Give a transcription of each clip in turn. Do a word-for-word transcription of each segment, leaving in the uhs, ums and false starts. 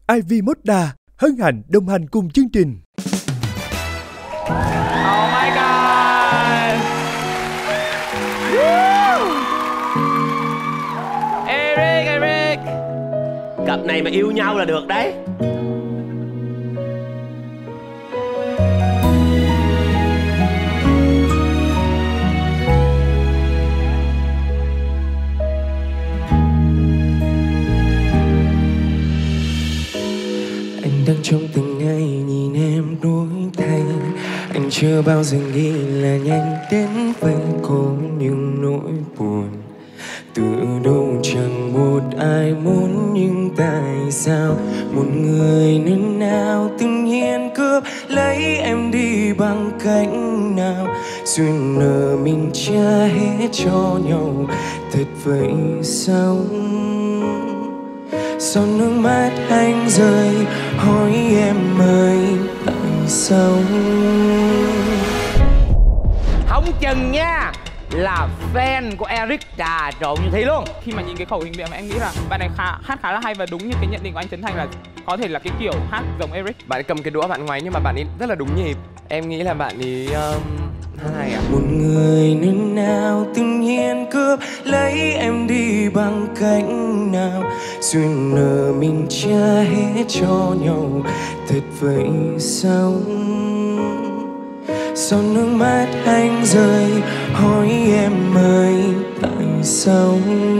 i vê Moda hân hạnh đồng hành cùng chương trình. Oh my god! Woo! Eric, Eric! Cặp này mà yêu nhau là được đấy. Anh đang trong từng ngày nhìn em đổi thay. Anh chưa bao giờ nghĩ là nhanh đến vậy. Có những nỗi buồn từ đâu chẳng một ai muốn, nhưng tại sao một người nơi nào tự nhiên cướp lấy em đi bằng cách nào? Duyên nợ mình trả hết cho nhau, thật vậy sao? Sao nước mắt anh rơi, hỏi em ơi tại sao? Không chừng nha là fan của Eric trà trộn như thế luôn. Khi mà nhìn cái khẩu hình miệng mà em nghĩ là bạn này khá, hát khá là hay, và đúng như cái nhận định của anh Trấn Thành là có thể là cái kiểu hát giống Eric. Bạn ấy cầm cái đũa bạn ngoáy nhưng mà bạn ấy rất là đúng nhịp. Em nghĩ là bạn ấy um, hát hay à? Một người nơi nào tự nhiên cướp lấy em đi bằng cách nào? Duyên nợ mình trả hết cho nhau, thật vậy sao? Sao nước mắt anh rơi, hỏi em ơi tại sao?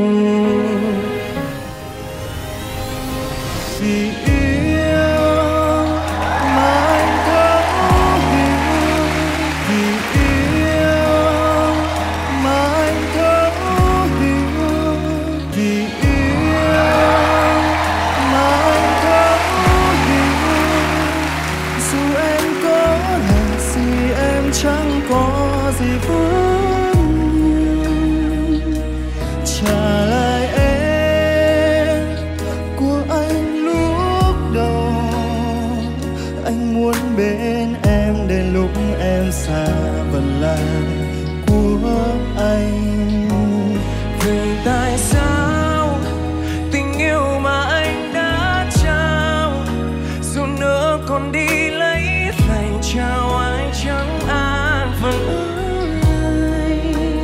Vì yêu mà anh thấu hiểu, vì yêu mà anh thấu hiểu, vì yêu mà anh thấu hiểu. Dù em có là gì em chẳng có gì vẫn nhiều. Trả lại em của anh lúc đầu. Anh muốn bên em đến lúc em xa vẫn là của anh. Vậy tại sao tình yêu mà anh đã trao, dù nữa còn đi lấy lại trao ai chẳng an phận ơi?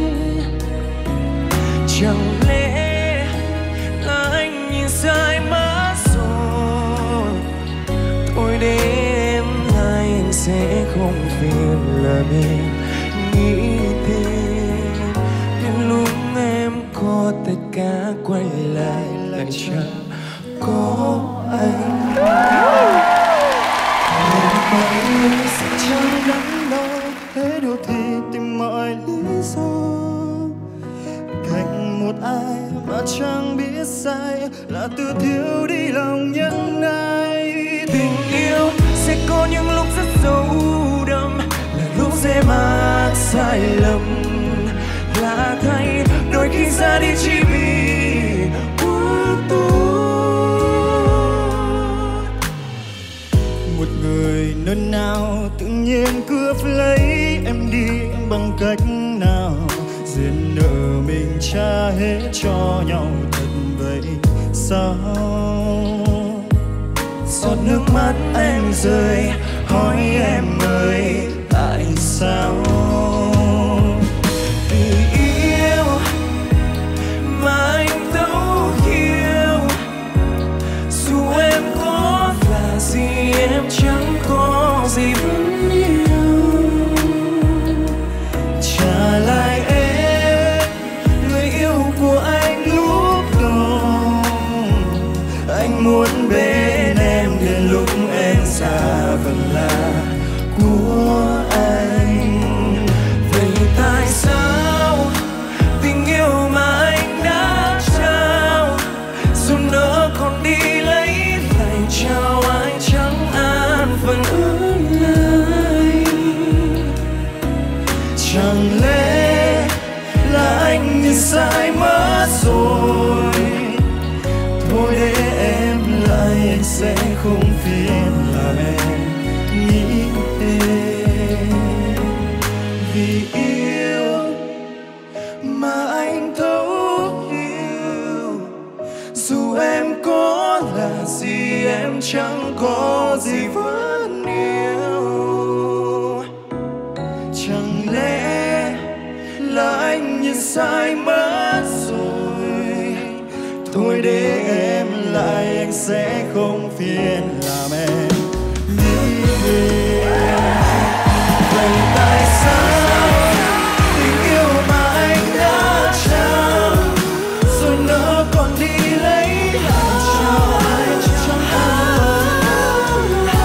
Chẳng lẽ là anh nhìn sai mất rồi? Thôi để em lại anh sẽ không phiền làm em nghĩ thêm. Đến lúc em có tất cả quay lại lại chẳng có anh. Em sẽ chẳng đắn đo thế đâu thì tìm mọi lý do. Cạnh một ai mà chẳng biết sai là tự thiếu đi lòng nhân ái. Tình yêu sẽ có những lúc rất sâu đậm, là lúc dễ mắc sai lầm, là thay đôi khi ra đi chỉ vì quá tốt. Một người nơi nào tự nhiên cướp lấy em đi bằng cách nào? Duyên nợ mình trả hết cho nhau, thật vậy sao? Giọt nước mắt anh rơi, hỏi em ơi tại sao? Vì yêu mà anh thấu hiểu, dù em có là gì em chẳng có gì vẫn yêu. Trả lại em người yêu của anh lúc đầu. Anh muốn bên em đến lúc em xa vẫn là của anh. Vậy tại sao tình yêu mà anh đã trao, dù nữa còn đi lấy lại trao ai chẳng an phận ở lại? Chẳng lẽ là anh nhìn sai mất rồi? Thôi để em lại anh sẽ không phiền làm em nghĩ thêm. Vì yêu mà anh thấu hiểu, dù em có là gì em chẳng có gì vẫn yêu. Chẳng lẽ là anh nhìn sai mất rồi? Thôi để em lại, anh sẽ không phiền làm em nghĩ về. Vậy tại sao tình yêu mà anh đã trao rồi nỡ còn đi lấy lại cho ai chẳng an?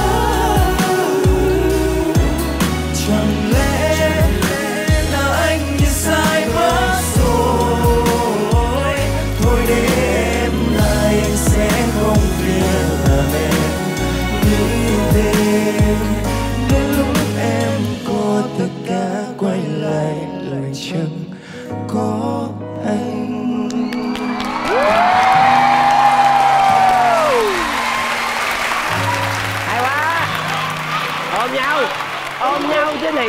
Chẳng lẽ là anh nhìn sai mất rồi? Thôi để em lại, anh sẽ không phiền làm em nghĩ thêm. Đến lúc em có tất cả quay lại, lại chẳng có anh. Hay quá. Ôm nhau, ôm nhau chứ gì.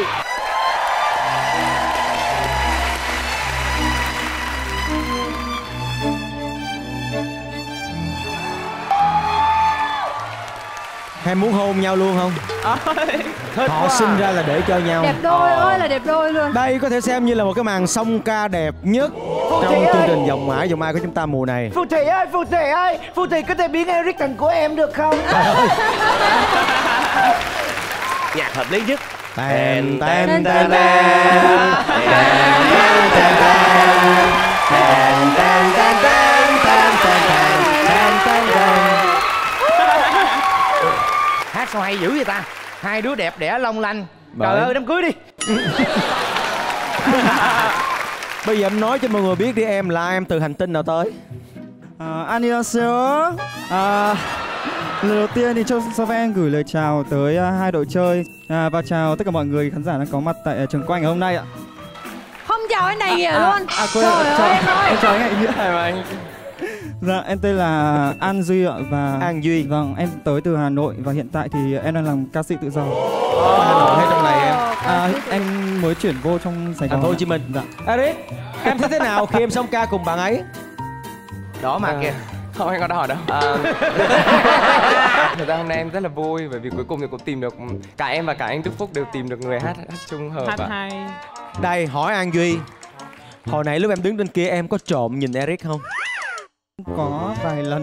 Hai muốn hôn nhau luôn không? Họ sinh ra là để cho nhau. Đẹp đôi ơi là đẹp đôi luôn. Đây có thể xem như là một cái màn song ca đẹp nhất trong chương trình Vòng Mãi Vòng Ai của chúng ta mùa này. Phù thủy ơi, phù thủy ơi, phù thủy có thể biến Eric thành của em được không? Nhạc hợp lý nhất. Tèn tèn tèn tèn Hát sao hay dữ vậy ta? Hai đứa đẹp đẽ long lanh. Bởi... Trời ơi, đám cưới đi. Bây giờ em nói cho mọi người biết đi, em là em từ hành tinh nào tới? À, 안녕하세요. À, lần đầu tiên thì cho cho phép em gửi lời chào tới uh, hai đội chơi à, và chào tất cả mọi người khán giả đang có mặt tại uh, trường quay ngày hôm nay ạ. Không chào anh này nghĩa à, luôn. À, quên, trời chào, ơi em ơi. em chào anh Nghĩa mà anh. Dạ, em tên là An Duy ạ và An Duy. Vâng, em tới từ Hà Nội và hiện tại thì em đang làm ca sĩ tự do. Oh. Hà Nội hay trong này em? À, em mới chuyển vô trong Sài Gòn. Thành phố Hồ Chí Minh. Dạ. Eric, em thấy thế nào khi em song ca cùng bạn ấy? Đỏ mặt kìa. Không, anh có đỏ đâu. À, thật ra hôm nay em rất là vui bởi vì cuối cùng thì cũng tìm được, cả em và cả anh Đức Phúc đều tìm được người hát hát chung hợp. Hát ạ. hay. Đây, hỏi An Duy, hồi nãy lúc em đứng trên kia em có trộm nhìn Eric không? Có vài lần.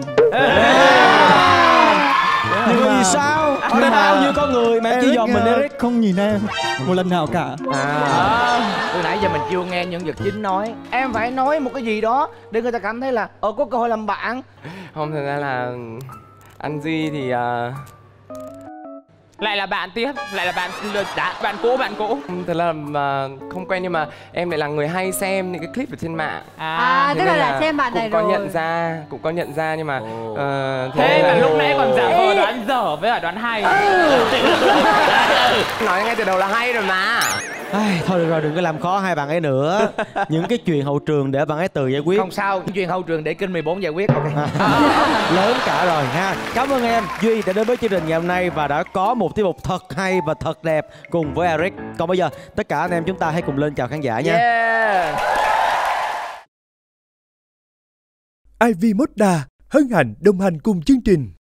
Nhưng mà vì sao? Ở đây bao nhiêu con người mà em chỉ dòm mình Eric? Không nhìn em một lần nào cả. À, từ nãy giờ mình chưa nghe nhân vật chính nói. Em phải nói một cái gì đó để người ta cảm thấy là ờ có cơ hội làm bạn. Không, thật ra là anh Duy thì uh... lại là bạn tiếp, lại là bạn đã bạn cũ bạn cũ. Thật là mà không quen nhưng mà em lại là người hay xem những cái clip ở trên mạng. À, à tức là đã xem bạn này cũng rồi. Cũng có nhận ra, cũng có nhận ra nhưng mà oh. uh, thế mà lúc nãy còn giả vờ đoán dở với cả đoán hay. Nói ngay từ đầu là hay rồi mà. Ai, thôi được rồi, đừng có làm khó hai bạn ấy nữa. Những cái chuyện hậu trường để bạn ấy tự giải quyết. Không sao, chuyện hậu trường để kênh mười bốn giải quyết. Okay. Lớn cả rồi ha. Cảm ơn em Duy đã đến với chương trình ngày hôm nay và đã có một tiết mục thật hay và thật đẹp cùng với Eric. Còn bây giờ tất cả anh em chúng ta hãy cùng lên chào khán giả nha. Yeah. i vê Moda hân hạnh đồng hành cùng chương trình.